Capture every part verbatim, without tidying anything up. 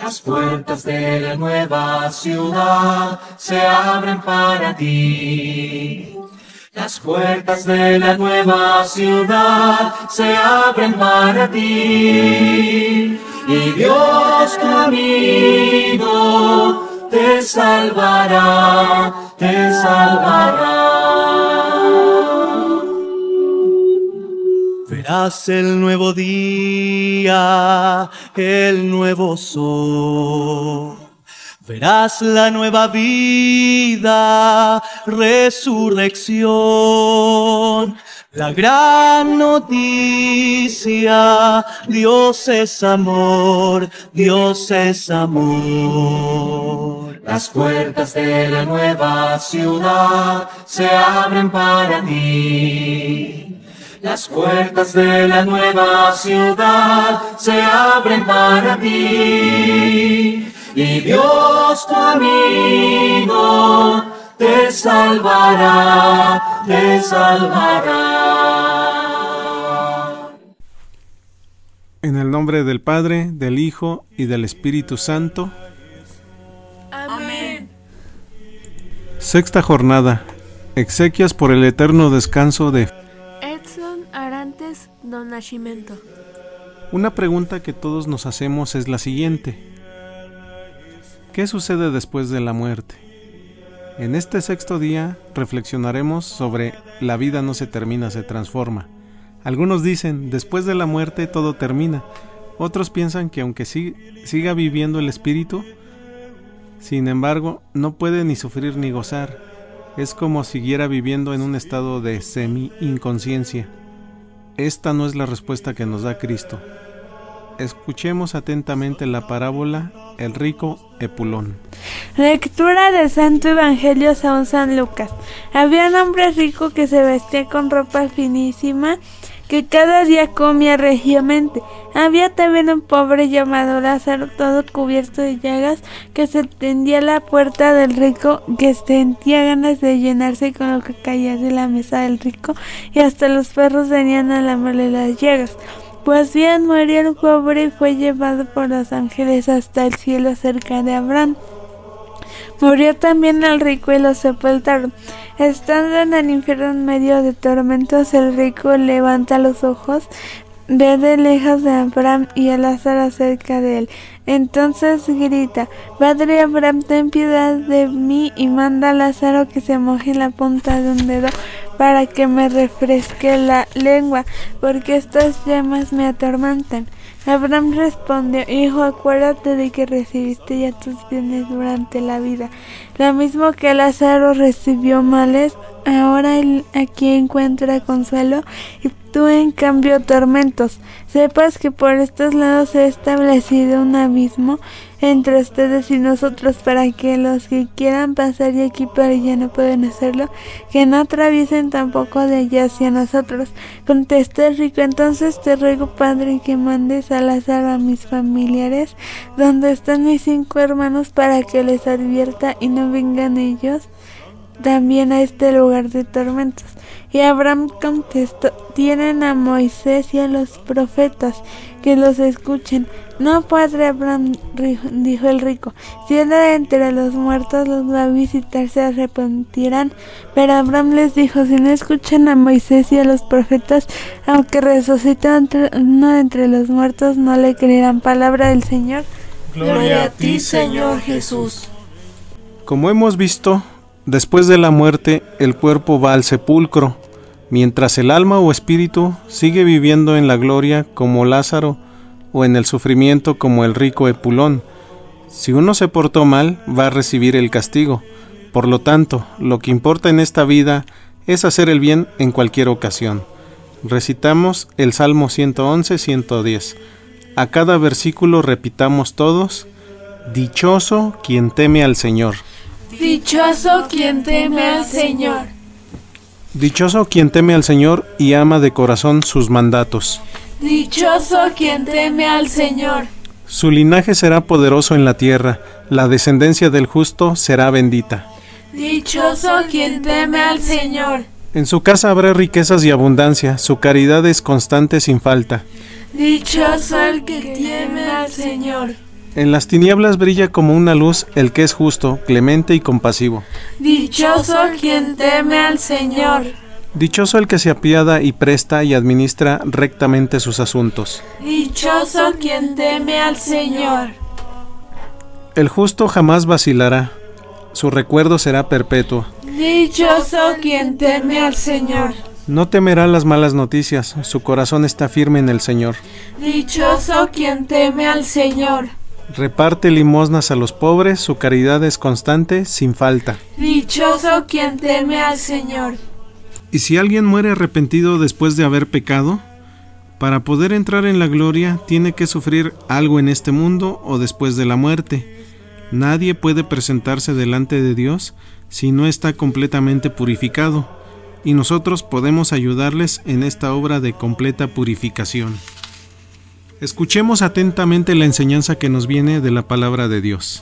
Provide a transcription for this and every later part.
Las puertas de la nueva ciudad se abren para ti. Las puertas de la nueva ciudad se abren para ti. Y Dios tu amigo te salvará, te salvará. Verás el nuevo día, el nuevo sol. Verás la nueva vida, resurrección. La gran noticia, Dios es amor, Dios es amor. Las puertas de la nueva ciudad se abren para ti. Las puertas de la nueva ciudad se abren para ti. Y Dios tu amigo te salvará, te salvará. En el nombre del Padre, del Hijo y del Espíritu Santo. Amén. Sexta jornada. Exequias por el eterno descanso de Edson Arantes do Nascimento. Una pregunta que todos nos hacemos es la siguiente: ¿qué sucede después de la muerte? En este sexto día reflexionaremos sobre la vida no se termina, se transforma. Algunos dicen, después de la muerte todo termina. Otros piensan que aunque sí, siga viviendo el espíritu, sin embargo, no puede ni sufrir ni gozar. Es como si siguiera viviendo en un estado de semi-inconsciencia. Esta no es la respuesta que nos da Cristo. Escuchemos atentamente la parábola El rico Epulón. Lectura del Santo Evangelio según San Lucas. Había un hombre rico que se vestía con ropa finísima, que cada día comía regiamente. Había también un pobre llamado Lázaro, todo cubierto de llagas, que se tendía a la puerta del rico, que sentía ganas de llenarse con lo que caía de la mesa del rico, y hasta los perros venían a lamerle las llagas. Pues bien, murió el pobre y fue llevado por los ángeles hasta el cielo cerca de Abraham. Murió también el rico y lo sepultaron. Estando en el infierno en medio de tormentos, el rico levanta los ojos, ve de lejos a Abraham y a Lázaro cerca de él. Entonces grita: Padre Abraham, ten piedad de mí y manda a Lázaro que se moje la punta de un dedo para que me refresque la lengua, porque estas llamas me atormentan. Abraham respondió: Hijo, acuérdate de que recibiste ya tus bienes durante la vida, lo mismo que Lázaro recibió males. Ahora él aquí encuentra consuelo y tú en cambio tormentos. Sepas que por estos lados se ha establecido un abismo entre ustedes y nosotros, para que los que quieran pasar de aquí para allá no pueden hacerlo, que no atraviesen tampoco de allá hacia nosotros. Contestó el rico: Entonces te ruego, Padre, que mandes a Lázaro a mis familiares, donde están mis cinco hermanos, para que les advierta y no vengan ellos también a este lugar de tormentos. Y Abraham contestó: Tienen a Moisés y a los profetas, que los escuchen. No, padre Abraham, dijo el rico, si él de entre los muertos los va a visitar, se arrepentirán. Pero Abraham les dijo: si no escuchan a Moisés y a los profetas, aunque resucite uno de entre los muertos, no le creerán. Palabra del Señor. Gloria a ti, Señor Jesús. Como hemos visto, después de la muerte, el cuerpo va al sepulcro, mientras el alma o espíritu sigue viviendo en la gloria como Lázaro o en el sufrimiento como el rico Epulón. Si uno se portó mal, va a recibir el castigo. Por lo tanto, lo que importa en esta vida es hacer el bien en cualquier ocasión. Recitamos el Salmo ciento once, ciento diez. A cada versículo repitamos todos: Dichoso quien teme al Señor. Dichoso quien teme al Señor. Dichoso quien teme al Señor y ama de corazón sus mandatos. Dichoso quien teme al Señor. Su linaje será poderoso en la tierra, la descendencia del justo será bendita. Dichoso quien teme al Señor. En su casa habrá riquezas y abundancia, su caridad es constante sin falta. Dichoso el que teme al Señor. En las tinieblas brilla como una luz el que es justo, clemente y compasivo. Dichoso quien teme al Señor. Dichoso el que se apiada y presta y administra rectamente sus asuntos. Dichoso quien teme al Señor. El justo jamás vacilará, su recuerdo será perpetuo. Dichoso quien teme al Señor. No temerá las malas noticias, su corazón está firme en el Señor. Dichoso quien teme al Señor. Reparte limosnas a los pobres, su caridad es constante, sin falta. Dichoso quien teme al Señor. Y si alguien muere arrepentido después de haber pecado, para poder entrar en la gloria tiene que sufrir algo en este mundo o después de la muerte. Nadie puede presentarse delante de Dios si no está completamente purificado, y nosotros podemos ayudarles en esta obra de completa purificación. Escuchemos atentamente la enseñanza que nos viene de la palabra de Dios.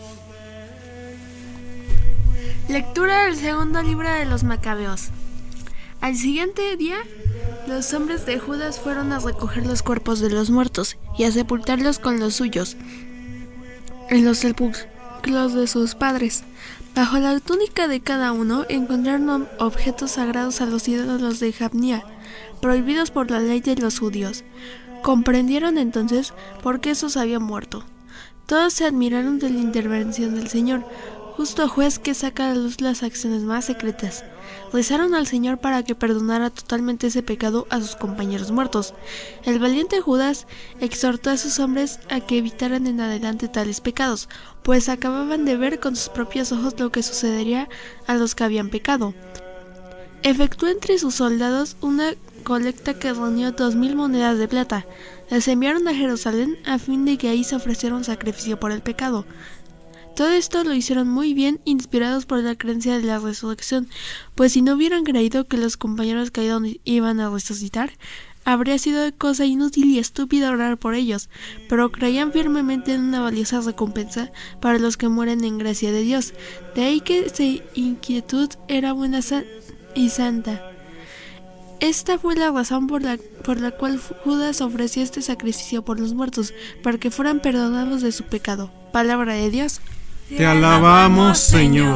Lectura del segundo libro de los Macabeos. Al siguiente día, los hombres de Judas fueron a recoger los cuerpos de los muertos y a sepultarlos con los suyos en los sepulcros de sus padres. Bajo la túnica de cada uno encontraron objetos sagrados a los ídolos de Jabnia, prohibidos por la ley de los judíos. Comprendieron entonces por qué esos habían muerto. Todos se admiraron de la intervención del Señor, justo juez que saca a la luz las acciones más secretas. Rezaron al Señor para que perdonara totalmente ese pecado a sus compañeros muertos. El valiente Judas exhortó a sus hombres a que evitaran en adelante tales pecados, pues acababan de ver con sus propios ojos lo que sucedería a los que habían pecado. Efectuó entre sus soldados una colecta que reunió dos mil monedas de plata. Las enviaron a Jerusalén a fin de que ahí se ofreciera un sacrificio por el pecado. Todo esto lo hicieron muy bien, inspirados por la creencia de la resurrección, pues si no hubieran creído que los compañeros caídos iban a resucitar, habría sido cosa inútil y estúpida orar por ellos, pero creían firmemente en una valiosa recompensa para los que mueren en gracia de Dios. De ahí que su inquietud era buena y santa. Esta fue la razón por la, por la cual Judas ofreció este sacrificio por los muertos, para que fueran perdonados de su pecado. Palabra de Dios. Te alabamos, Señor.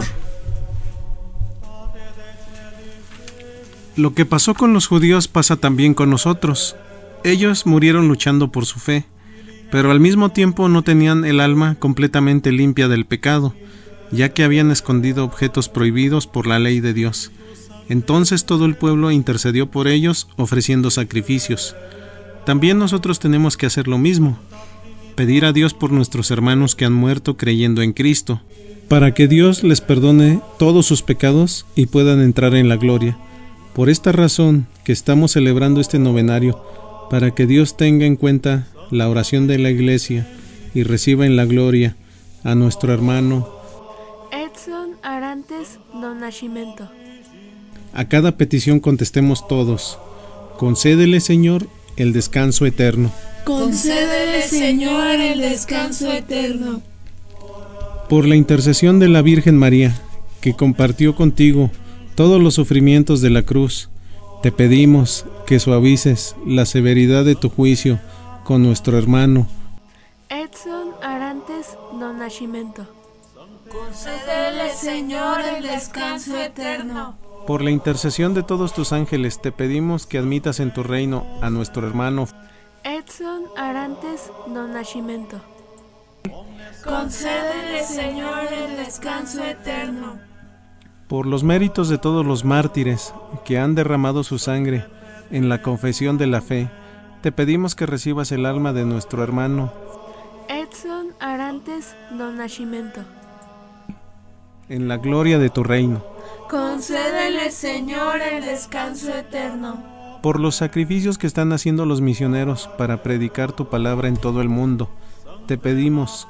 Lo que pasó con los judíos pasa también con nosotros. Ellos murieron luchando por su fe, pero al mismo tiempo no tenían el alma completamente limpia del pecado, ya que habían escondido objetos prohibidos por la ley de Dios. Entonces todo el pueblo intercedió por ellos, ofreciendo sacrificios. También nosotros tenemos que hacer lo mismo, pedir a Dios por nuestros hermanos que han muerto creyendo en Cristo, para que Dios les perdone todos sus pecados y puedan entrar en la gloria. Por esta razón que estamos celebrando este novenario, para que Dios tenga en cuenta la oración de la Iglesia y reciba en la gloria a nuestro hermano Edson Arantes do Nascimento. A cada petición contestemos todos: concédele, Señor, el descanso eterno. Concédele, Señor, el descanso eterno. Por la intercesión de la Virgen María, que compartió contigo todos los sufrimientos de la cruz, te pedimos que suavices la severidad de tu juicio con nuestro hermano Edson Arantes do Nascimento. Concédele, Señor, el descanso eterno. Por la intercesión de todos tus ángeles, te pedimos que admitas en tu reino a nuestro hermano Edson Arantes do Nascimento. Concédele, Señor, el descanso eterno. Por los méritos de todos los mártires que han derramado su sangre en la confesión de la fe, te pedimos que recibas el alma de nuestro hermano Edson Arantes do Nascimento. En la gloria de tu reino. Concédele, Señor, el descanso eterno. Por los sacrificios que están haciendo los misioneros para predicar tu palabra en todo el mundo, te pedimos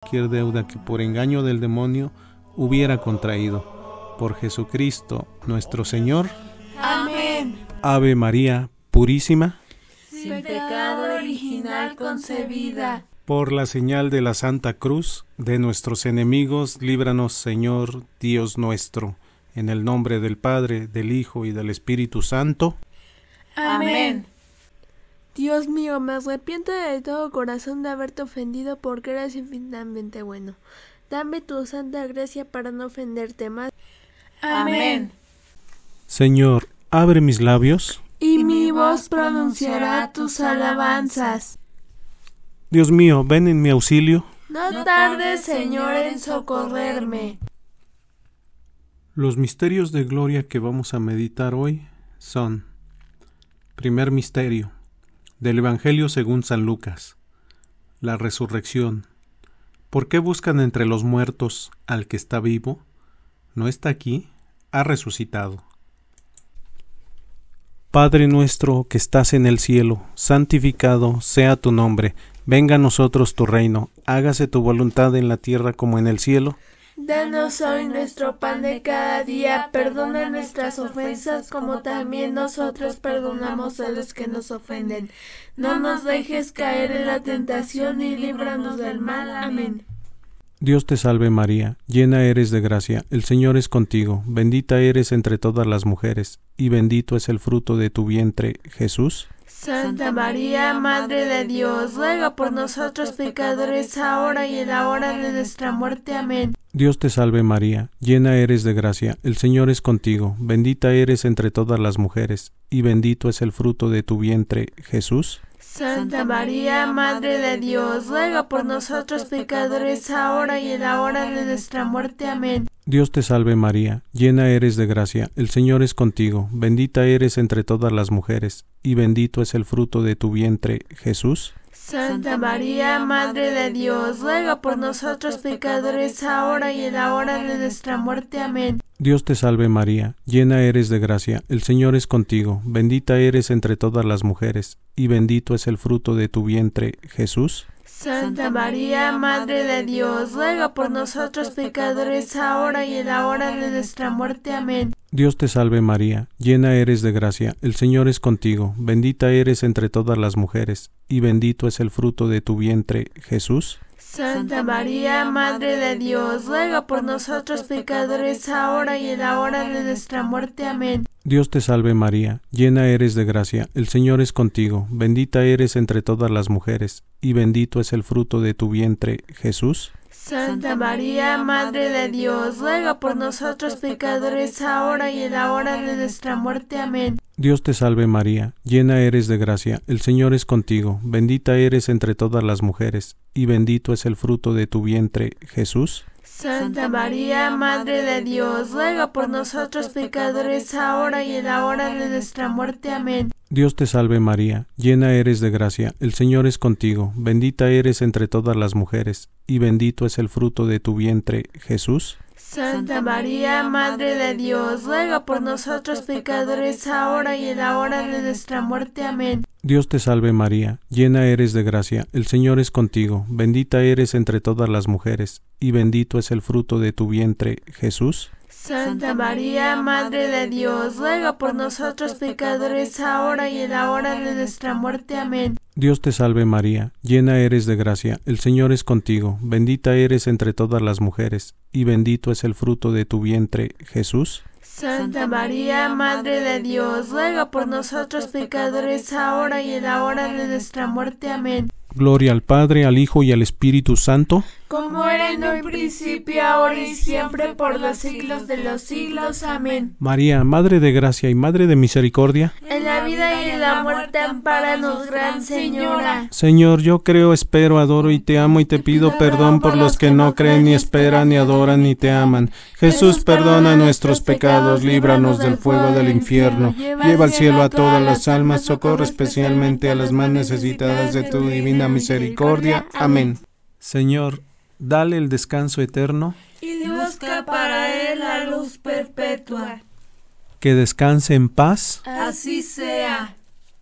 cualquier deuda que por engaño del demonio hubiera contraído. Por Jesucristo nuestro Señor. Amén. Ave María Purísima. Sin pecado original concebida. Por la señal de la Santa Cruz de nuestros enemigos, líbranos, Señor Dios nuestro, en el nombre del Padre, del Hijo y del Espíritu Santo. Amén. Dios mío, me arrepiento de todo corazón de haberte ofendido porque eres infinitamente bueno. Dame tu santa gracia para no ofenderte más. Amén. Señor, abre mis labios, y mi voz pronunciará tus alabanzas. Dios mío, ven en mi auxilio. No tardes, Señor, en socorrerme. Los misterios de gloria que vamos a meditar hoy son: primer misterio, del Evangelio según San Lucas, la resurrección. ¿Por qué buscan entre los muertos al que está vivo? No está aquí, ha resucitado. Padre nuestro que estás en el cielo, santificado sea tu nombre. Venga a nosotros tu reino, hágase tu voluntad en la tierra como en el cielo. Danos hoy nuestro pan de cada día, perdona nuestras ofensas como también nosotros perdonamos a los que nos ofenden. No nos dejes caer en la tentación y líbranos del mal. Amén. Dios te salve María, llena eres de gracia, el Señor es contigo, bendita eres entre todas las mujeres, y bendito es el fruto de tu vientre, Jesús. Santa María, Madre de Dios, ruega por nosotros pecadores, ahora y en la hora de nuestra muerte. Amén. Dios te salve María, llena eres de gracia, el Señor es contigo, bendita eres entre todas las mujeres, y bendito es el fruto de tu vientre, Jesús. Santa María, Madre de Dios, ruega por nosotros pecadores, ahora y en la hora de nuestra muerte. Amén. Dios te salve María, llena eres de gracia, el Señor es contigo, bendita eres entre todas las mujeres, y bendito es el fruto de tu vientre, Jesús. Santa María, Madre de Dios, ruega por nosotros pecadores, ahora y en la hora de nuestra muerte. Amén. Dios te salve María, llena eres de gracia, el Señor es contigo, bendita eres entre todas las mujeres, y bendito es el fruto de tu vientre, Jesús. Santa María, Madre de Dios, ruega por nosotros pecadores, ahora y en la hora de nuestra muerte. Amén. Dios te salve María, llena eres de gracia, el Señor es contigo, bendita eres entre todas las mujeres, y bendito es el fruto de tu vientre, Jesús. Santa María, Madre de Dios, ruega por nosotros pecadores, ahora y en la hora de nuestra muerte. Amén. Dios te salve María, llena eres de gracia, el Señor es contigo, bendita eres entre todas las mujeres, y bendito es el fruto de tu vientre, Jesús. Santa María, Madre de Dios, ruega por nosotros pecadores, ahora y en la hora de nuestra muerte. Amén. Dios te salve María, llena eres de gracia, el Señor es contigo, bendita eres entre todas las mujeres, y bendito es el fruto de tu vientre, Jesús. Santa María, Madre de Dios, ruega por nosotros pecadores, ahora y en la hora de nuestra muerte. Amén. Dios te salve María, llena eres de gracia, el Señor es contigo, bendita eres entre todas las mujeres, y bendito es el fruto de tu vientre, Jesús. Santa María, Madre de Dios, ruega por nosotros pecadores, ahora y en la hora de nuestra muerte. Amén. Dios te salve María, llena eres de gracia, el Señor es contigo, bendita eres entre todas las mujeres, y bendito es el fruto de tu vientre, Jesús. Santa María, Madre de Dios, ruega por nosotros pecadores, ahora y en la hora de nuestra muerte. Amén. Dios te salve María, llena eres de gracia, el Señor es contigo, bendita eres entre todas las mujeres, y bendito es el fruto de tu vientre, Jesús. Santa María, Madre de Dios, ruega por nosotros pecadores, ahora y en la hora de nuestra muerte. Amén. Gloria al Padre, al Hijo y al Espíritu Santo, como era en un principio, ahora y siempre, por los siglos de los siglos. Amén. María, Madre de gracia y Madre de misericordia, en la vida y en la muerte, ampáranos, Gran Señora. Señor, yo creo, espero, adoro y te amo y te pido perdón por los que no creen, ni esperan, ni adoran, ni te aman. Jesús, perdona nuestros pecados, líbranos del fuego del infierno, lleva al cielo a todas las almas, socorre especialmente a las más necesitadas de tu divina misericordia. Amén. Señor, dale el descanso eterno y busca para él la luz perpetua. Que descanse en paz. Así sea.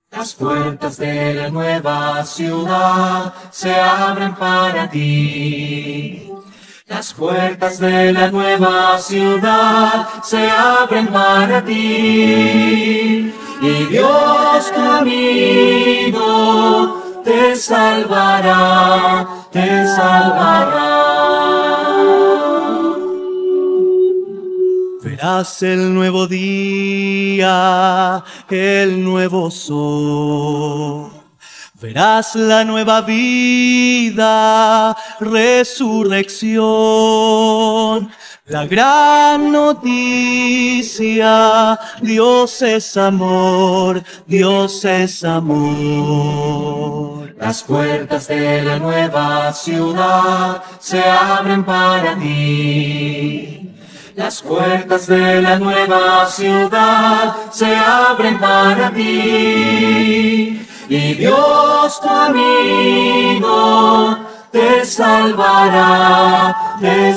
Las puertas de la nueva ciudad se abren para ti. Las puertas de la nueva ciudad se abren para ti. Y Dios tu amigo te salvará, te salvará. Verás el nuevo día, el nuevo sol. Verás la nueva vida, resurrección. La gran noticia, Dios es amor, Dios es amor. Las puertas de la nueva ciudad se abren para ti. Las puertas de la nueva ciudad se abren para ti. Y Dios tu amigo te salvará, te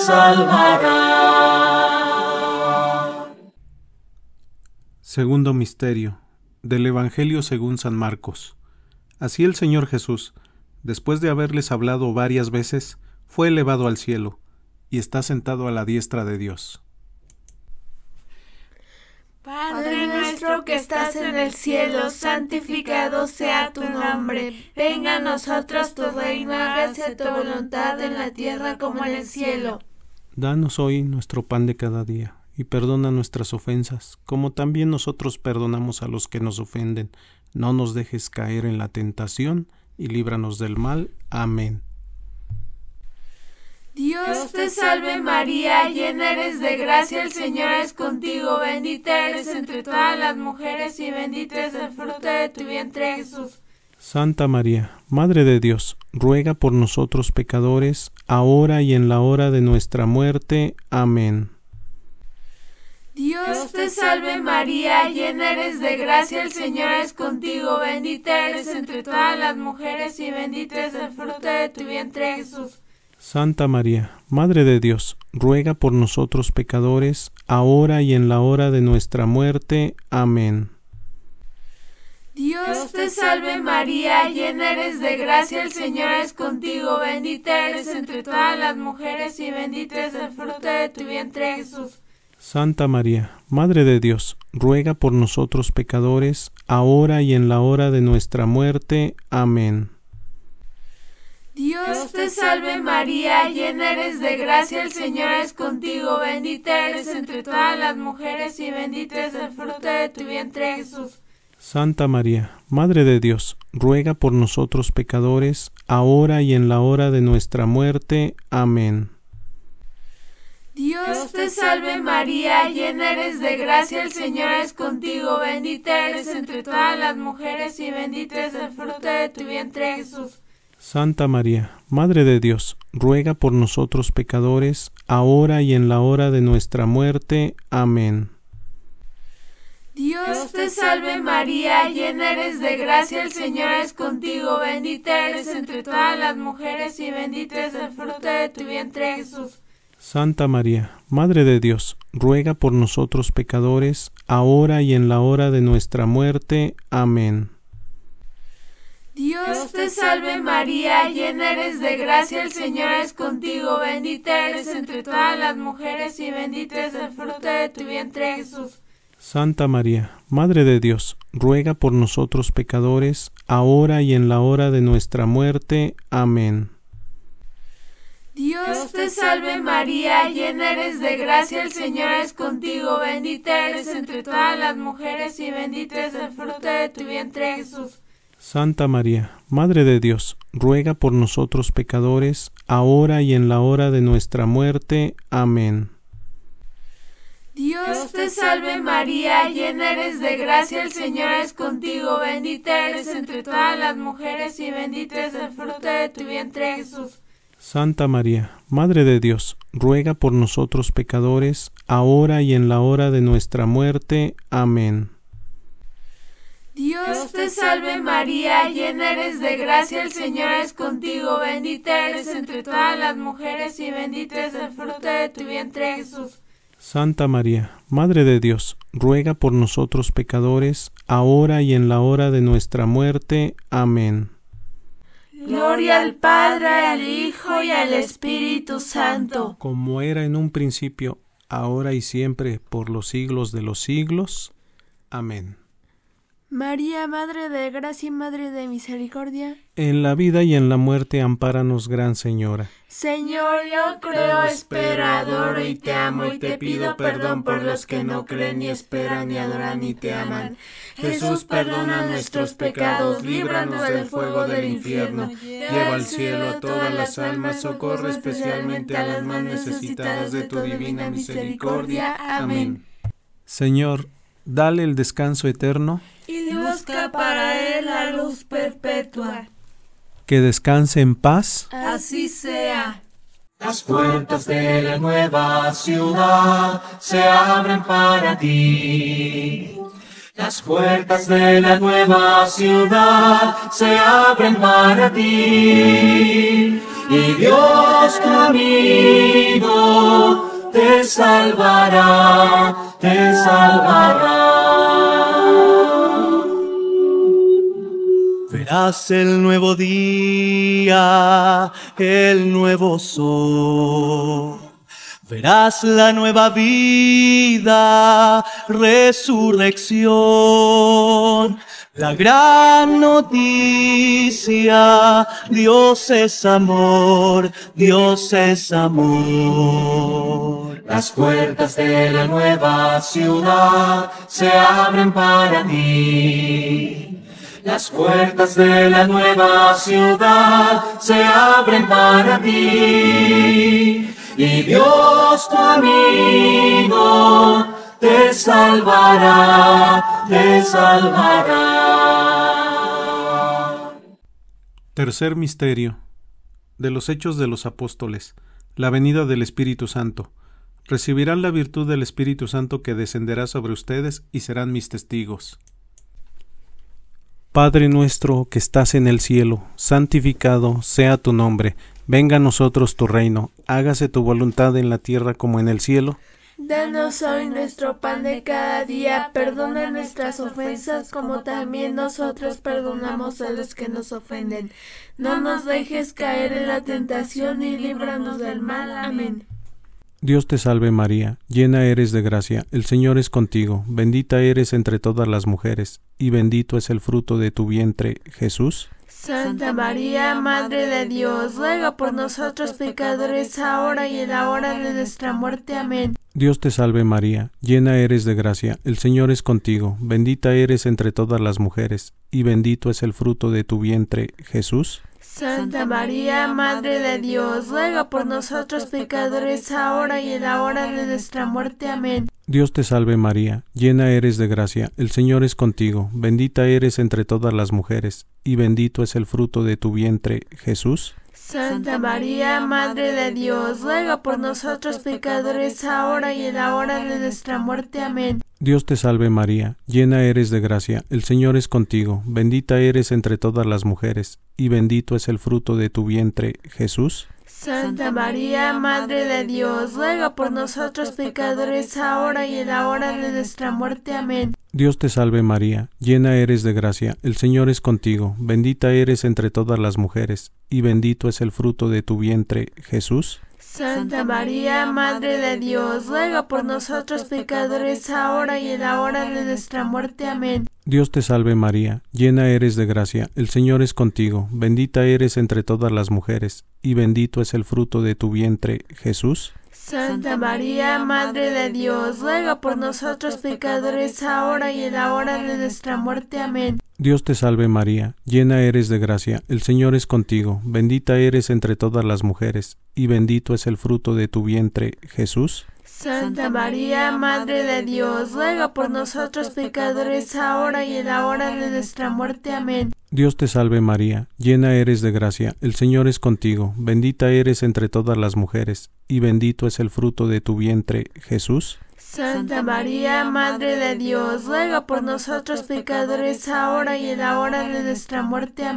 salvará. Segundo misterio del Evangelio según San Marcos. Así el Señor Jesús, después de haberles hablado varias veces, fue elevado al cielo y está sentado a la diestra de Dios. Padre nuestro que estás en el cielo, santificado sea tu nombre. Venga a nosotros tu reino, hágase tu voluntad en la tierra como en el cielo. Danos hoy nuestro pan de cada día, y perdona nuestras ofensas, como también nosotros perdonamos a los que nos ofenden. No nos dejes caer en la tentación, y líbranos del mal. Amén. Dios te salve María, llena eres de gracia, el Señor es contigo, bendita eres entre todas las mujeres y bendito es el fruto de tu vientre Jesús. Santa María, Madre de Dios, ruega por nosotros pecadores, ahora y en la hora de nuestra muerte. Amén. Dios te salve María, llena eres de gracia, el Señor es contigo, bendita eres entre todas las mujeres y bendito es el fruto de tu vientre Jesús. Santa María, Madre de Dios, ruega por nosotros pecadores, ahora y en la hora de nuestra muerte. Amén. Dios te salve María, llena eres de gracia, el Señor es contigo, bendita eres entre todas las mujeres y bendito es el fruto de tu vientre Jesús. Santa María, Madre de Dios, ruega por nosotros pecadores, ahora y en la hora de nuestra muerte. Amén. Dios te salve María, llena eres de gracia, el Señor es contigo, bendita eres entre todas las mujeres y bendito es el fruto de tu vientre Jesús. Santa María, Madre de Dios, ruega por nosotros pecadores, ahora y en la hora de nuestra muerte. Amén. Dios te salve María, llena eres de gracia, el Señor es contigo, bendita eres entre todas las mujeres y bendito es el fruto de tu vientre Jesús. Santa María, Madre de Dios, ruega por nosotros pecadores, ahora y en la hora de nuestra muerte. Amén. Dios te salve María, llena eres de gracia, el Señor es contigo, bendita eres entre todas las mujeres y bendito es el fruto de tu vientre Jesús. Santa María, Madre de Dios, ruega por nosotros pecadores, ahora y en la hora de nuestra muerte. Amén. Dios te salve María, llena eres de gracia, el Señor es contigo, bendita eres entre todas las mujeres y bendito es el fruto de tu vientre Jesús. Santa María, Madre de Dios, ruega por nosotros pecadores, ahora y en la hora de nuestra muerte. Amén. Dios te salve María, llena eres de gracia, el Señor es contigo, bendita eres entre todas las mujeres y bendito es el fruto de tu vientre Jesús. Santa María, Madre de Dios, ruega por nosotros pecadores, ahora y en la hora de nuestra muerte. Amén. Dios te salve María, llena eres de gracia, el Señor es contigo, bendita eres entre todas las mujeres y bendito es el fruto de tu vientre Jesús. Santa María, Madre de Dios, ruega por nosotros pecadores, ahora y en la hora de nuestra muerte. Amén. Dios te salve María, llena eres de gracia, el Señor es contigo, bendita eres entre todas las mujeres y bendito es el fruto de tu vientre Jesús. Santa María, Madre de Dios, ruega por nosotros pecadores, ahora y en la hora de nuestra muerte. Amén. Gloria al Padre, al Hijo y al Espíritu Santo. Como era en un principio, ahora y siempre, por los siglos de los siglos. Amén. María, Madre de Gracia y Madre de Misericordia, En la vida y en la muerte, ampáranos, Gran Señora. Señor, yo creo, espero, adoro y te amo y te pido perdón por los que no creen ni esperan ni adoran ni te aman. Jesús, perdona nuestros pecados, líbranos del fuego del infierno, lleva al cielo a todas las almas, socorre especialmente a las más necesitadas de tu divina misericordia. Amén. Señor, dale el descanso eterno, Y busca para él la luz perpetua. que descanse en paz. Así sea. Las puertas de la nueva ciudad se abren para ti. Las puertas de la nueva ciudad se abren para ti. Y Dios tu amigo te salvará, te salvará. Verás el nuevo día, el nuevo sol. Verás la nueva vida, resurrección. La gran noticia, Dios es amor, Dios es amor. Las puertas de la nueva ciudad se abren para ti. Las puertas de la nueva ciudad se abren para ti. Y Dios tu amigo te salvará, te salvará. Tercer misterio de los Hechos de los Apóstoles, la venida del Espíritu Santo. Recibirán la virtud del Espíritu Santo que descenderá sobre ustedes y serán mis testigos. Padre nuestro que estás en el cielo, santificado sea tu nombre. Venga a nosotros tu reino. Hágase tu voluntad en la tierra como en el cielo. Danos hoy nuestro pan de cada día, perdona nuestras ofensas como también nosotros perdonamos a los que nos ofenden. No nos dejes caer en la tentación y líbranos del mal. Amén. Dios te salve María, llena eres de gracia, el Señor es contigo, bendita eres entre todas las mujeres, y bendito es el fruto de tu vientre, Jesús. Santa María, Madre de Dios, ruega por nosotros pecadores, ahora y en la hora de nuestra muerte. Amén. Dios te salve María, llena eres de gracia, el Señor es contigo, bendita eres entre todas las mujeres, y bendito es el fruto de tu vientre, Jesús. Santa María, Madre de Dios, ruega por nosotros pecadores, ahora y en la hora de nuestra muerte. Amén. Dios te salve María, llena eres de gracia, el Señor es contigo, bendita eres entre todas las mujeres, y bendito es el fruto de tu vientre, Jesús. Santa María, Madre de Dios, ruega por nosotros pecadores, ahora y en la hora de nuestra muerte. Amén. Dios te salve María, llena eres de gracia, el Señor es contigo, bendita eres entre todas las mujeres, y bendito es el fruto de tu vientre, Jesús. Santa María, Madre de Dios, ruega por nosotros pecadores, ahora y en la hora de nuestra muerte. Amén. Dios te salve María, llena eres de gracia, el Señor es contigo, bendita eres entre todas las mujeres, y bendito es el fruto de tu vientre, Jesús. Santa María, Madre de Dios, ruega por nosotros pecadores, ahora y en la hora de nuestra muerte. Amén. Dios te salve María, llena eres de gracia, el Señor es contigo, bendita eres entre todas las mujeres, y bendito es el fruto de tu vientre, Jesús. Santa María, Madre de Dios, ruega por nosotros pecadores, ahora y en la hora de nuestra muerte. Amén. Dios te salve María, llena eres de gracia, el Señor es contigo, bendita eres entre todas las mujeres, y bendito es el fruto de tu vientre, Jesús. Santa María, Madre de Dios, ruega por nosotros pecadores, ahora y en la hora de nuestra muerte. Amén. Dios te salve María, llena eres de gracia, el Señor es contigo, bendita eres entre todas las mujeres, y bendito es el fruto de tu vientre, Jesús. Santa María, Madre de Dios, ruega por nosotros pecadores, ahora y en la hora de nuestra muerte. Amén.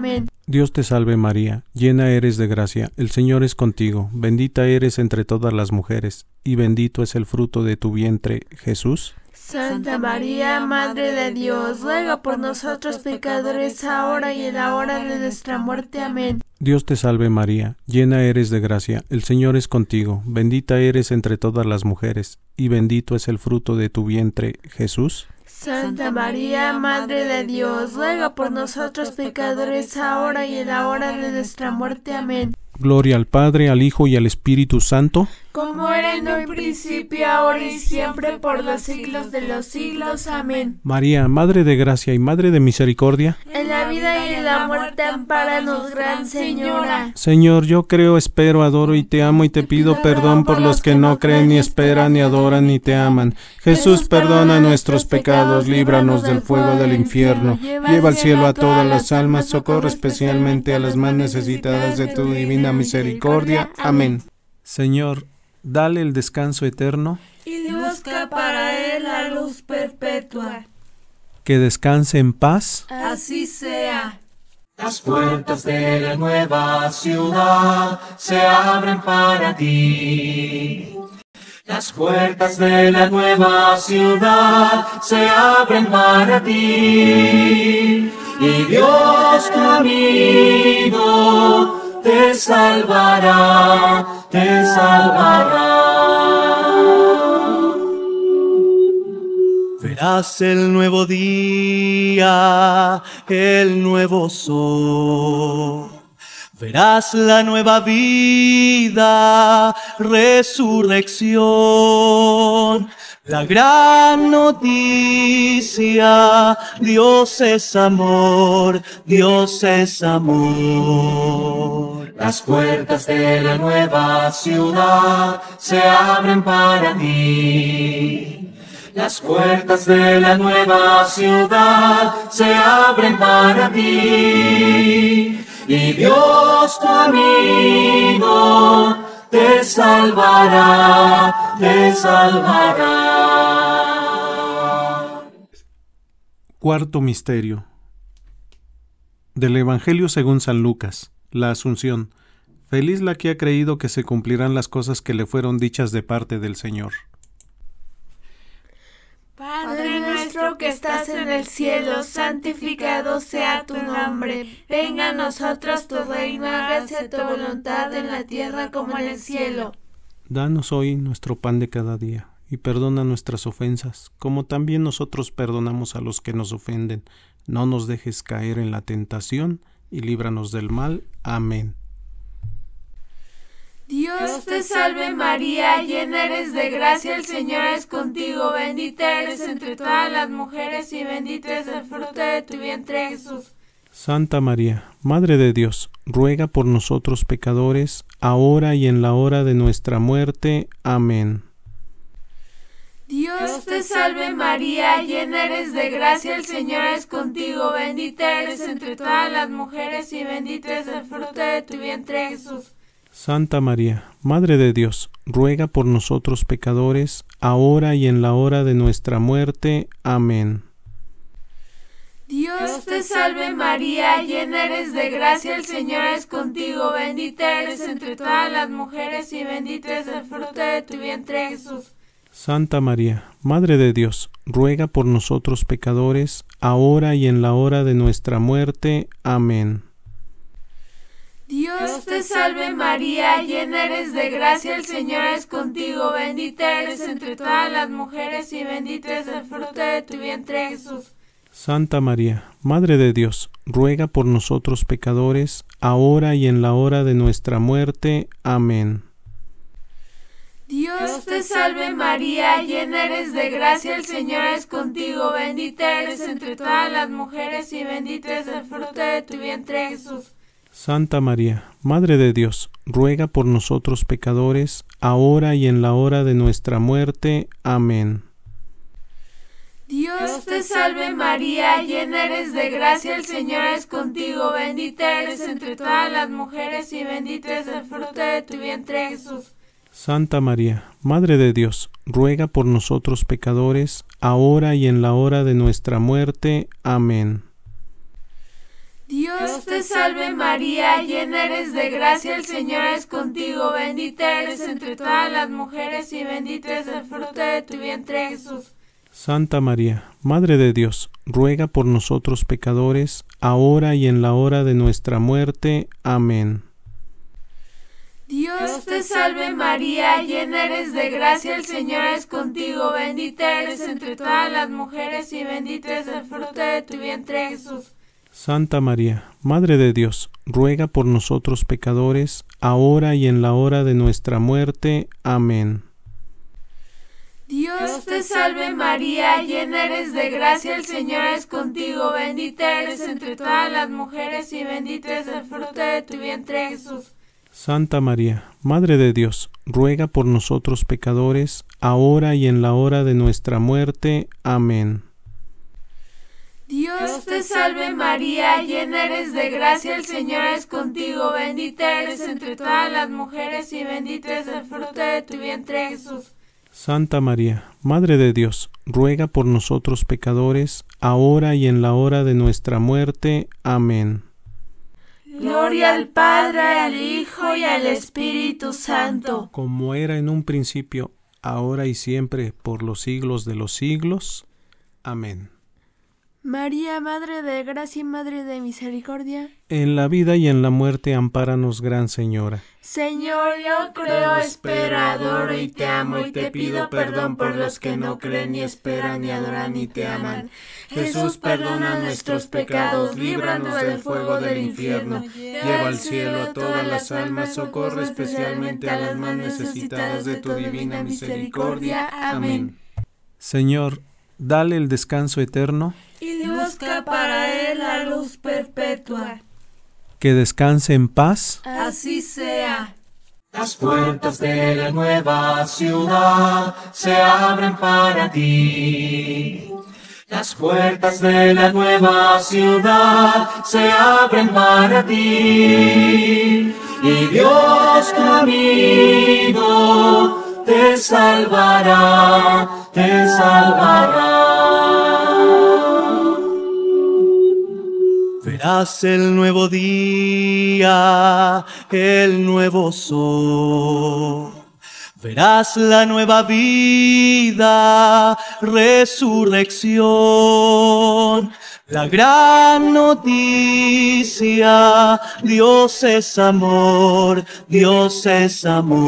Dios te salve María, llena eres de gracia, el Señor es contigo, bendita eres entre todas las mujeres, y bendito es el fruto de tu vientre, Jesús. Santa María, Madre de Dios, ruega por nosotros pecadores, ahora y en la hora de nuestra muerte. Amén. Dios te salve María, llena eres de gracia, el Señor es contigo, bendita eres entre todas las mujeres, y bendito es el fruto de tu vientre, Jesús. Santa María, Madre de Dios, ruega por nosotros pecadores, ahora y en la hora de nuestra muerte. Amén. Gloria al Padre, al Hijo y al Espíritu Santo, como era en un principio, ahora y siempre, por los siglos de los siglos. Amén. María, Madre de gracia y Madre de misericordia, en la vida y en la muerte, ampáranos, Gran Señora. Señor, yo creo, espero, adoro y te amo y te pido perdón por los que no creen, ni esperan, ni adoran, ni te aman. Jesús, perdona nuestros pecados, líbranos del fuego del infierno, lleva al cielo a todas las almas, socorre especialmente a las más necesitadas de tu divina misericordia. Amén. Señor, dale el descanso eterno y busca para él la luz perpetua. Que descanse en paz. Así sea. Las puertas de la nueva ciudad se abren para ti. Las puertas de la nueva ciudad se abren para ti. Y Dios tu amigo te salvará, te salvará. Verás el nuevo día, el nuevo sol. Verás la nueva vida, resurrección. La gran noticia, Dios es amor, Dios es amor. Las puertas de la nueva ciudad se abren para ti. Las puertas de la nueva ciudad se abren para ti. Y Dios tu amigo te salvará, te salvará. Cuarto misterio del Evangelio según San Lucas, la Asunción. Feliz la que ha creído que se cumplirán las cosas que le fueron dichas de parte del Señor. Padre nuestro que estás en el cielo, santificado sea tu nombre. Venga a nosotros tu reino, hágase tu voluntad en la tierra como en el cielo. Danos hoy nuestro pan de cada día, y perdona nuestras ofensas, como también nosotros perdonamos a los que nos ofenden. No nos dejes caer en la tentación, y líbranos del mal. Amén. Dios te salve María, llena eres de gracia, el Señor es contigo, bendita eres entre todas las mujeres y bendito es el fruto de tu vientre, Jesús. Santa María, Madre de Dios, ruega por nosotros pecadores, ahora y en la hora de nuestra muerte. Amén. Dios te salve María, llena eres de gracia, el Señor es contigo, bendita eres entre todas las mujeres y bendito es el fruto de tu vientre, Jesús. Santa María, Madre de Dios, ruega por nosotros pecadores, ahora y en la hora de nuestra muerte. Amén. Dios te salve María, llena eres de gracia, el Señor es contigo, bendita eres entre todas las mujeres y bendito es el fruto de tu vientre, Jesús. Santa María, Madre de Dios, ruega por nosotros pecadores, ahora y en la hora de nuestra muerte. Amén. Dios te salve María, llena eres de gracia, el Señor es contigo, bendita eres entre todas las mujeres y bendito es el fruto de tu vientre, Jesús. Santa María, Madre de Dios, ruega por nosotros pecadores, ahora y en la hora de nuestra muerte. Amén. Dios te salve María, llena eres de gracia, el Señor es contigo, bendita eres entre todas las mujeres y bendito es el fruto de tu vientre, Jesús. Santa María, Madre de Dios, ruega por nosotros pecadores, ahora y en la hora de nuestra muerte. Amén. Dios te salve María, llena eres de gracia, el Señor es contigo, bendita eres entre todas las mujeres y bendito es el fruto de tu vientre, Jesús. Santa María, Madre de Dios, ruega por nosotros pecadores, ahora y en la hora de nuestra muerte. Amén. Dios te salve María, llena eres de gracia, el Señor es contigo, bendita eres entre todas las mujeres y bendito es el fruto de tu vientre Jesús. Santa María, Madre de Dios, ruega por nosotros pecadores, ahora y en la hora de nuestra muerte. Amén. Dios te salve María, llena eres de gracia, el Señor es contigo, bendita eres entre todas las mujeres y bendito es el fruto de tu vientre Jesús. Santa María, Madre de Dios, ruega por nosotros pecadores, ahora y en la hora de nuestra muerte. Amén. Dios te salve María, llena eres de gracia, el Señor es contigo, bendita eres entre todas las mujeres y bendito es el fruto de tu vientre Jesús. Santa María, Madre de Dios, ruega por nosotros pecadores, ahora y en la hora de nuestra muerte. Amén. Dios te salve María, llena eres de gracia, el Señor es contigo, bendita eres entre todas las mujeres y bendito es el fruto de tu vientre Jesús. Santa María, Madre de Dios, ruega por nosotros pecadores, ahora y en la hora de nuestra muerte. Amén. Gloria al Padre, al Hijo y al Espíritu Santo. Como era en un principio, ahora y siempre, por los siglos de los siglos. Amén. María, Madre de Gracia y Madre de Misericordia, en la vida y en la muerte, ampáranos, Gran Señora. Señor, yo creo, espero, adoro y te amo y te pido perdón por los que no creen, ni esperan, ni adoran, ni te aman. Jesús, perdona nuestros pecados, líbranos del fuego del infierno, lleva al cielo a todas las almas, socorre especialmente a las más necesitadas de tu divina misericordia. Amén. Señor, dale el descanso eterno y busca para él la luz perpetua. Que descanse en paz. Así sea. Las puertas de la nueva ciudad se abren para ti. Las puertas de la nueva ciudad se abren para ti. Y Dios tu amigo te salvará, te salvará. Verás el nuevo día, el nuevo sol. Verás la nueva vida, resurrección. La gran noticia, Dios es amor, Dios es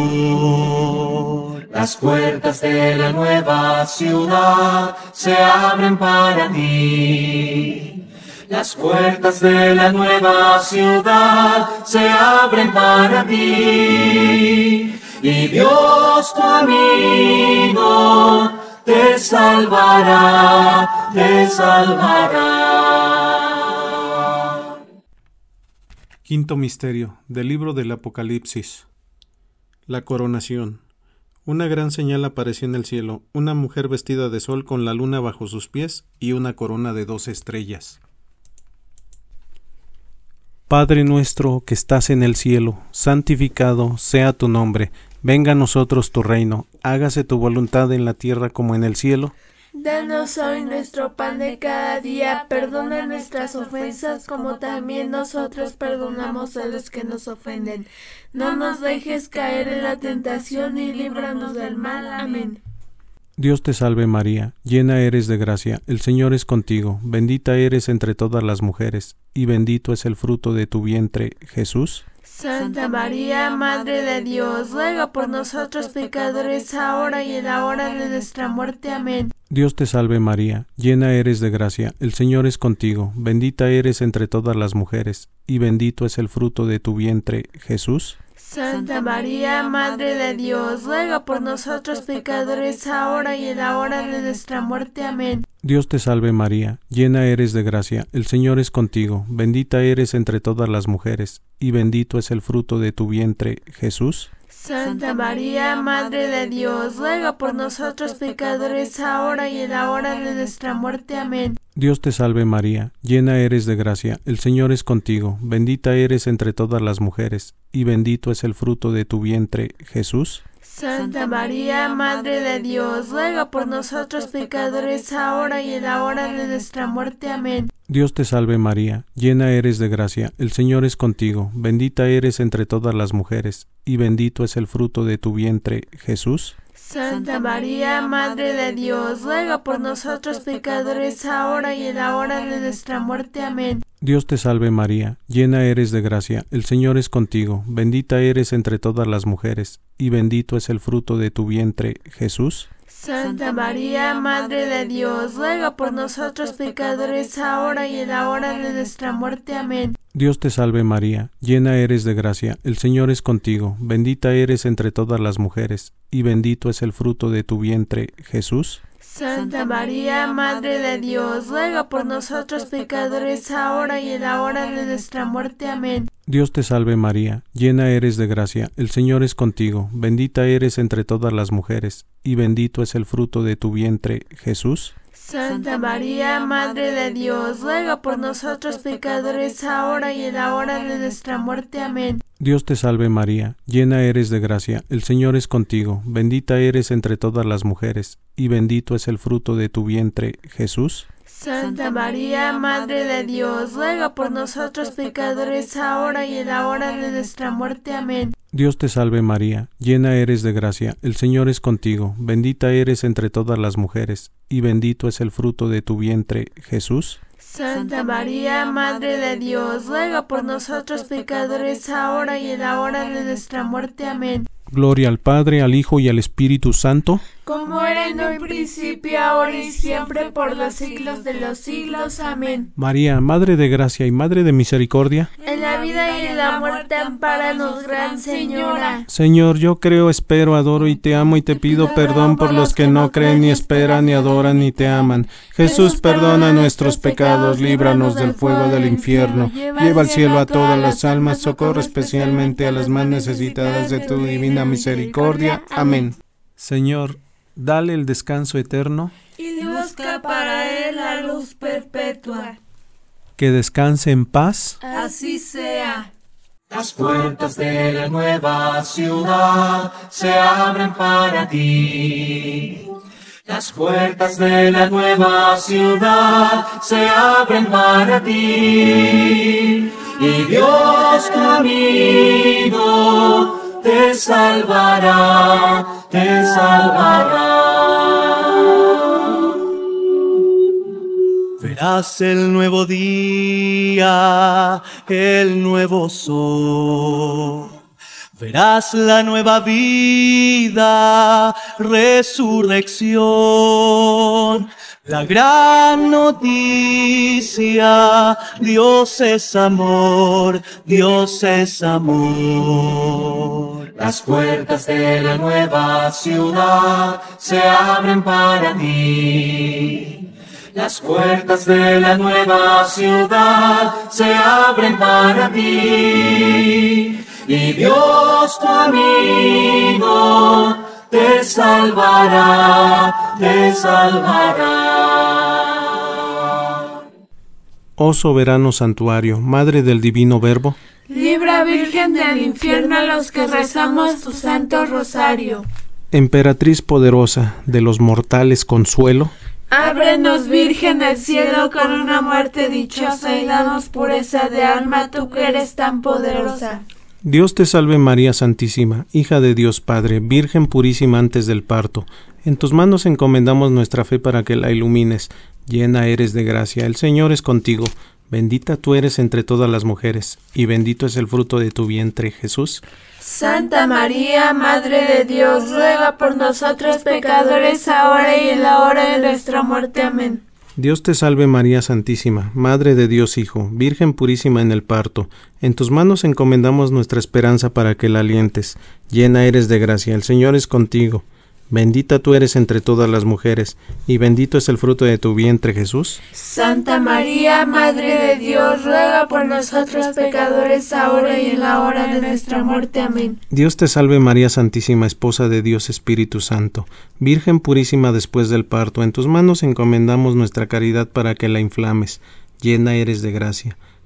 amor. Las puertas de la nueva ciudad se abren para ti. Las puertas de la nueva ciudad se abren para ti. Y Dios tu amigo te salvará, te salvará. Quinto misterio del libro del Apocalipsis. La coronación. Una gran señal apareció en el cielo, una mujer vestida de sol con la luna bajo sus pies y una corona de dos estrellas. Padre nuestro que estás en el cielo, santificado sea tu nombre. Venga a nosotros tu reino. Hágase tu voluntad en la tierra como en el cielo. Danos hoy nuestro pan de cada día. Perdona nuestras ofensas como también nosotros perdonamos a los que nos ofenden. No nos dejes caer en la tentación y líbranos del mal. Amén. Dios te salve María, llena eres de gracia, el Señor es contigo, bendita eres entre todas las mujeres, y bendito es el fruto de tu vientre, Jesús. Santa María, Madre de Dios, ruega por nosotros pecadores, ahora y en la hora de nuestra muerte. Amén. Dios te salve María, llena eres de gracia, el Señor es contigo, bendita eres entre todas las mujeres, y bendito es el fruto de tu vientre, Jesús. Santa María, Madre de Dios, ruega por nosotros pecadores, ahora y en la hora de nuestra muerte. Amén. Dios te salve María, llena eres de gracia, el Señor es contigo, bendita eres entre todas las mujeres, y bendito es el fruto de tu vientre, Jesús. Santa María, Madre de Dios, ruega por nosotros pecadores, ahora y en la hora de nuestra muerte. Amén. Dios te salve María, llena eres de gracia, el Señor es contigo, bendita eres entre todas las mujeres, y bendito es el fruto de tu vientre, Jesús. Santa María, Madre de Dios, ruega por nosotros pecadores, ahora y en la hora de nuestra muerte. Amén. Dios te salve María, llena eres de gracia, el Señor es contigo, bendita eres entre todas las mujeres, y bendito es el fruto de tu vientre, Jesús. Santa María, Madre de Dios, ruega por nosotros pecadores, ahora y en la hora de nuestra muerte. Amén. Dios te salve María, llena eres de gracia, el Señor es contigo, bendita eres entre todas las mujeres, y bendito es el fruto de tu vientre, Jesús. Santa María, Madre de Dios, ruega por nosotros pecadores, ahora y en la hora de nuestra muerte. Amén. Dios te salve María, llena eres de gracia, el Señor es contigo, bendita eres entre todas las mujeres, y bendito es el fruto de tu vientre, Jesús. Santa María, Madre de Dios, ruega por nosotros pecadores, ahora y en la hora de nuestra muerte. Amén. Dios te salve María, llena eres de gracia, el Señor es contigo, bendita eres entre todas las mujeres, y bendito es el fruto de tu vientre, Jesús. Santa María, Madre de Dios, ruega por nosotros pecadores, ahora y en la hora de nuestra muerte. Amén. Dios te salve María, llena eres de gracia, el Señor es contigo, bendita eres entre todas las mujeres, y bendito es el fruto de tu vientre, Jesús. Santa María, Madre de Dios, ruega por nosotros pecadores, ahora y en la hora de nuestra muerte. Amén. Dios te salve María, llena eres de gracia, el Señor es contigo, bendita eres entre todas las mujeres, y bendito es el fruto de tu vientre, Jesús. Santa María, Madre de Dios, ruega por nosotros pecadores, ahora y en la hora de nuestra muerte. Amén. Gloria al Padre, al Hijo y al Espíritu Santo, como era en un principio, ahora y siempre, por los siglos de los siglos. Amén. María, Madre de gracia y Madre de misericordia, en la vida y en la muerte, ampáranos, Gran Señora. Señor, yo creo, espero, adoro y te amo y te pido perdón por los que no creen, ni esperan, ni adoran, ni te aman. Jesús, perdona nuestros pecados, líbranos del fuego del infierno, lleva al cielo a todas las almas, socorre especialmente a las más necesitadas de tu divina misericordia. Amén. Señor, dale el descanso eterno y busca para él la luz perpetua. Que descanse en paz. Así sea. Las puertas de la nueva ciudad se abren para ti. Las puertas de la nueva ciudad se abren para ti. Y Dios tu amigo te salvará, te salvará. Verás el nuevo día, el nuevo sol. Verás la nueva vida, resurrección. La gran noticia, Dios es amor, Dios es amor. Las puertas de la nueva ciudad se abren para ti. Las puertas de la nueva ciudad se abren para ti. Y Dios tu amigo te salvará, te salvará. Oh soberano santuario, Madre del Divino Verbo, libra, Virgen, del infierno a los que rezamos tu santo rosario. Emperatriz poderosa, de los mortales consuelo, ábrenos, Virgen, el cielo con una muerte dichosa y danos pureza de alma, tú que eres tan poderosa. Dios te salve María Santísima, hija de Dios Padre, Virgen purísima antes del parto. En tus manos encomendamos nuestra fe para que la ilumines. Llena eres de gracia, el Señor es contigo. Bendita tú eres entre todas las mujeres, y bendito es el fruto de tu vientre, Jesús. Santa María, Madre de Dios, ruega por nosotros pecadores, ahora y en la hora de nuestra muerte. Amén. Dios te salve María Santísima, Madre de Dios Hijo, Virgen purísima en el parto. En tus manos encomendamos nuestra esperanza para que la alientes. Llena eres de gracia, el Señor es contigo. Bendita tú eres entre todas las mujeres, y bendito es el fruto de tu vientre, Jesús. Santa María, Madre de Dios, ruega por nosotros pecadores, ahora y en la hora de nuestra muerte. Amén. Dios te salve María Santísima, Esposa de Dios Espíritu Santo, Virgen purísima después del parto. En tus manos encomendamos nuestra caridad para que la inflames. Llena eres de gracia.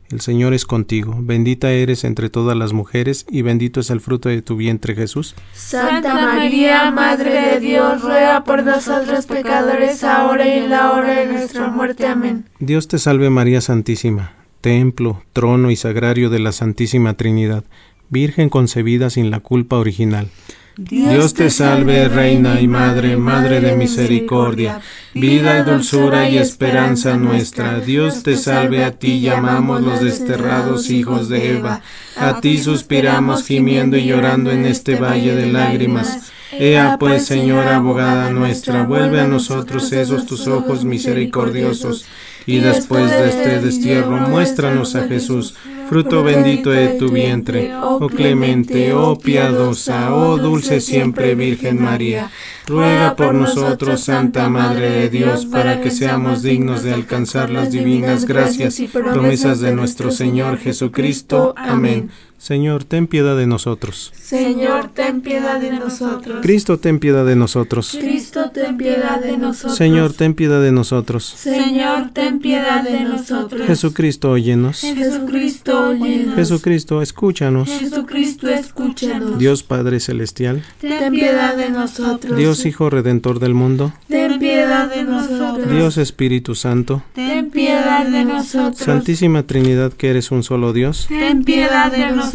El Señor es contigo, bendita eres entre todas las mujeres, y bendito es el fruto de tu vientre, Jesús. Santa María, Madre de Dios, ruega por nosotros pecadores, ahora y en la hora de nuestra muerte. Amén. Dios te salve María Santísima, templo, trono y sagrario de la Santísima Trinidad, Virgen concebida sin la culpa original. Dios te salve, Reina y Madre, Madre de misericordia, vida y dulzura y esperanza nuestra. Dios te salve, a ti llamamos los desterrados hijos de Eva, a ti suspiramos gimiendo y llorando en este valle de lágrimas. Ea pues, Señora abogada nuestra, vuelve a nosotros esos tus ojos misericordiosos, y después de este destierro muéstranos a Jesús, fruto bendito de tu vientre. Oh clemente, oh piadosa, oh dulce siempre Virgen María, ruega por nosotros, Santa Madre de Dios, para que seamos dignos de alcanzar las divinas gracias y promesas de nuestro Señor Jesucristo. Amén. Señor, ten piedad de nosotros. Señor, ten piedad de nosotros. Cristo, ten piedad de nosotros. Cristo, ten piedad de nosotros. Señor, ten piedad de nosotros. Señor, ten piedad de nosotros. Jesucristo, óyenos. Jesucristo, óyenos. Jesucristo, escúchanos. Jesucristo, escúchanos. Dios Padre Celestial, ten piedad de nosotros. Dios Hijo Redentor del mundo, ten piedad de nosotros. Dios Espíritu Santo, ten piedad de nosotros. Santísima Trinidad, que eres un solo Dios, ten piedad de nosotros.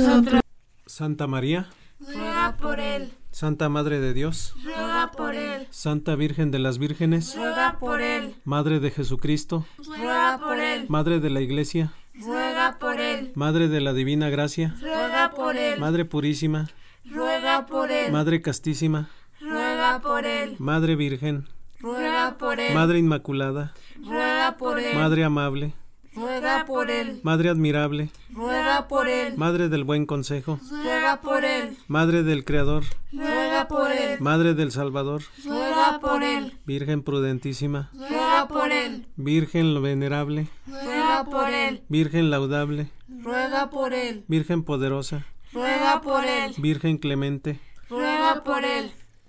Santa María, ruega por él. Santa Madre de Dios, ruega por él. Santa Virgen de las Vírgenes, ruega por él. Madre de Jesucristo, ruega por él. Madre de la Iglesia, ruega por él. Madre de la Divina Gracia, ruega por él. Madre Purísima, ruega por él. Madre Castísima, ruega por él. Madre Virgen, ruega por él. Madre Inmaculada, ruega por él. Madre Amable, ruega por él. Madre Admirable, ruega por él. Madre del Buen Consejo, ruega por él. Madre del Creador, ruega por él. Madre del Salvador, ruega por él. Virgen prudentísima, ruega por él. Virgen venerable, ruega por él. Virgen laudable, ruega por él. Virgen poderosa, ruega por él. Virgen clemente, ruega por él.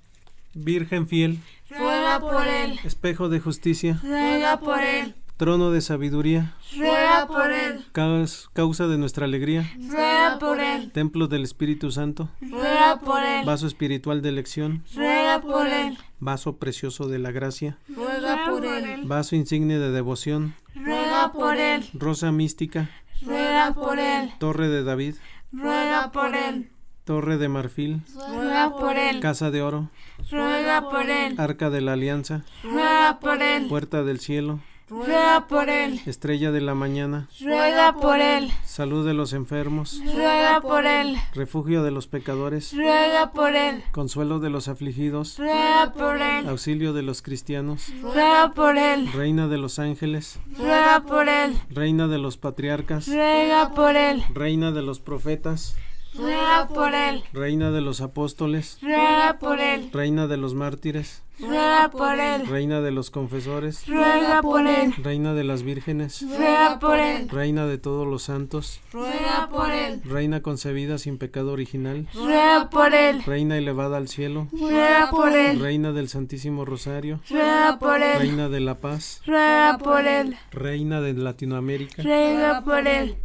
Virgen fiel, ruega por él. espejo de justicia, ruega por él. trono de sabiduría, ruega por él. caus- causa de nuestra alegría, ruega por él. templo del Espíritu Santo, ruega por él. vaso espiritual de elección, ruega por él. vaso precioso de la gracia, ruega por él. vaso insigne de devoción, ruega por él. rosa mística, ruega por él. torre de David, ruega por él. torre de marfil, ruega por él. casa de oro, ruega por él. arca de la alianza, ruega por él. puerta del cielo, ruega por él. estrella de la mañana, ruega por él. salud de los enfermos, ruega por él. refugio de los pecadores, ruega por él. consuelo de los afligidos, ruega por él. auxilio de los cristianos, ruega por él. reina de los ángeles, ruega por él. reina de los patriarcas, ruega por él. reina de los profetas, ruega por él. reina de los apóstoles, ruega por él. reina de los mártires, ruega por él. reina de los confesores, ruega por él. reina de las vírgenes, ruega por él. reina de todos los santos, ruega por él. reina concebida sin pecado original, ruega por él. reina elevada al cielo, ruega por él. reina del Santísimo Rosario, ruega por él. reina de la paz, ruega por él. reina de Latinoamérica, ruega por él.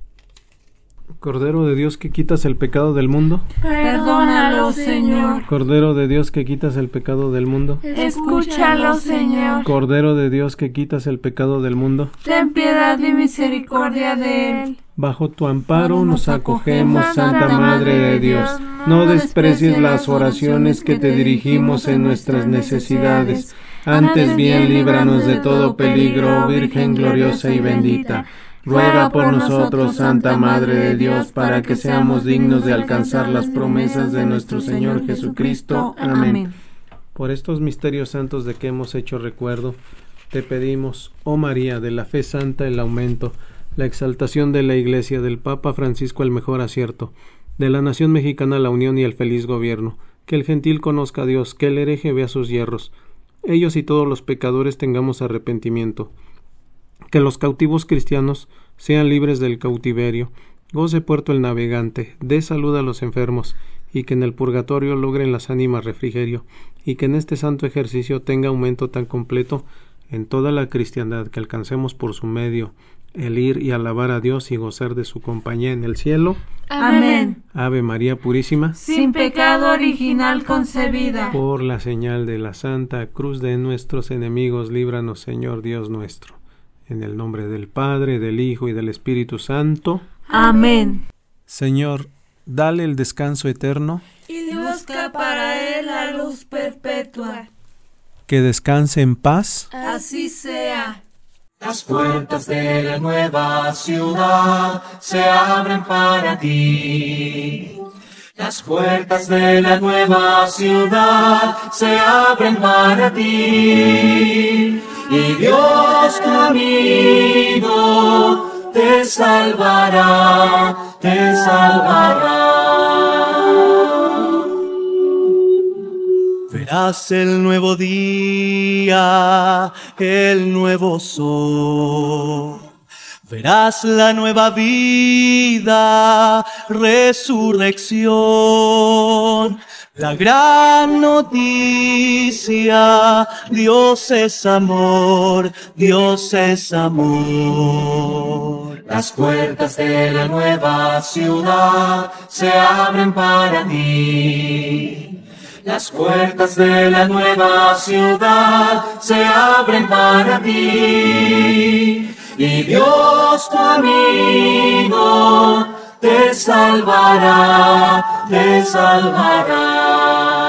Cordero de Dios que quitas el pecado del mundo, Perdónalo, Señor. Cordero de Dios que quitas el pecado del mundo, Escúchalo, Señor. Cordero de Dios que quitas el pecado del mundo, Ten piedad y misericordia de él. bajo tu amparo nos acogemos, Santa Madre de Dios. No desprecies las oraciones que te dirigimos en nuestras necesidades. Antes bien líbranos de todo peligro, Virgen gloriosa y bendita. Ruega por nosotros, Santa Madre de Dios, para que seamos dignos de alcanzar las promesas de nuestro Señor Jesucristo. Amén. Por estos misterios santos de que hemos hecho recuerdo, te pedimos, oh María, de la fe santa el aumento, la exaltación de la Iglesia, del Papa Francisco el mejor acierto, de la nación mexicana la unión y el feliz gobierno, que el gentil conozca a Dios, que el hereje vea sus hierros, ellos y todos los pecadores tengamos arrepentimiento, que los cautivos cristianos sean libres del cautiverio, goce puerto el navegante, dé salud a los enfermos, y que en el purgatorio logren las ánimas refrigerio, y que en este santo ejercicio tenga aumento tan completo en toda la cristiandad que alcancemos por su medio el ir y alabar a Dios y gozar de su compañía en el cielo. Amén. Ave María Purísima, Sin pecado original concebida. por la señal de la Santa Cruz de nuestros enemigos, líbranos, Señor Dios nuestro. En el nombre del Padre, del Hijo y del Espíritu Santo. Amén. Señor, dale el descanso eterno, Y busca para él la luz perpetua. que descanse en paz. Así sea. Las puertas de la nueva ciudad se abren para ti. Las puertas de la nueva ciudad se abren para ti. Y Dios tu amigo te salvará, te salvará. Verás el nuevo día, el nuevo sol. Verás la nueva vida, resurrección. La gran noticia, Dios es amor, Dios es amor. Las puertas de la nueva ciudad se abren para ti. Las puertas de la nueva ciudad se abren para ti. Y Dios tu amigo te salvará, te salvará.